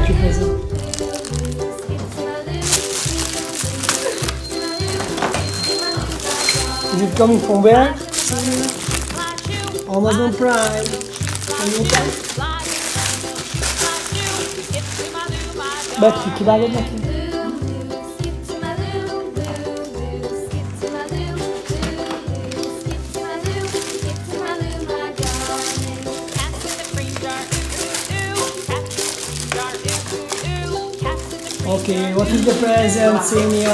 your present. Is it coming from where? Amazon Prime. Betty, kivágod neki? Okay, what is the present, Samia?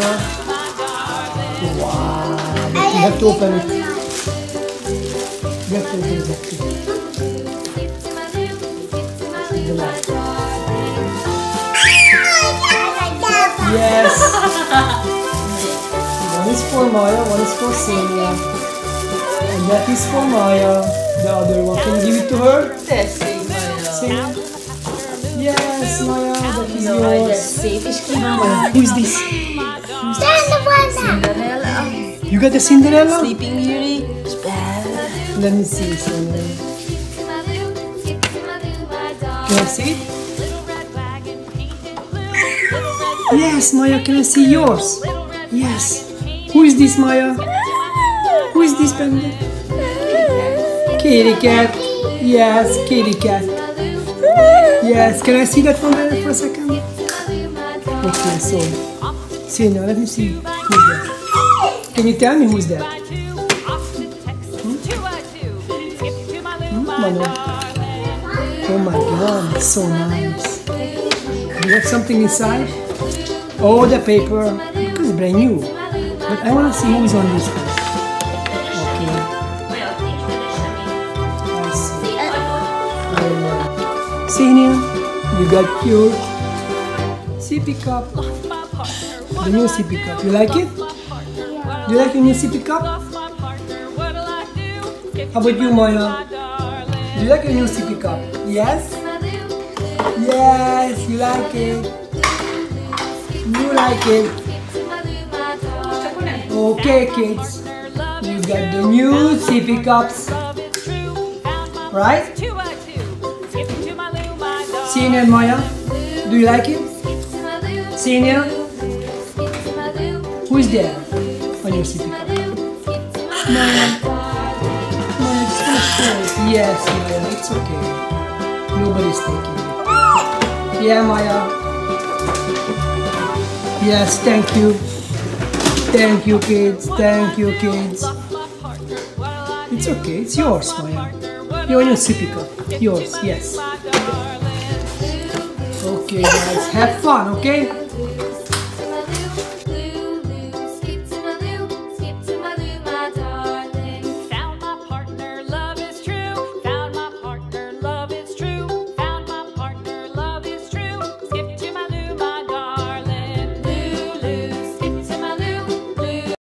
Wow, but you have to open it. You have to open it. Yes! One is for Maya, one is for Samia. And that is for Maya. The other one, can you give it to her? Samia. Yes, Maya, that is yours. Who is this? Cinderella. You got the Cinderella? Sleeping Beauty. Let me see, Samia. Can I see it? Yes, Maya, can I see yours? Yes. Who is this, Maya? Who is this, Panda? Kitty cat. Yes, kitty cat. Yes, can I see that one there for a second? Okay, so. See now, let me see. Who's that? Can you tell me who's that? Oh my god, it's so nice. Do you have something inside? Oh, the paper. It's brand new. But I want to see who is on this one. Okay. I see. See here, you got your sippy cup. The new sippy cup. You like it? Do you like the new sippy cup? How about you, Maya? Do you like the new sippy cup? Yes? Yes, you like it. You like it. Okay, kids. You got the new sippy cups. Right? Senior and Maya, do you like it? Senior? Who is there on your sippy cup? Maya. Maya, just gonna show it. Yes, Maya, it's okay. Nobody's taking it. Yeah, Maya. Yes, thank you. Thank you, kids. Thank you, kids. It's okay. It's yours, Maya. You're on your sippy cup. Yours, yes. Okay, guys. Have fun, okay?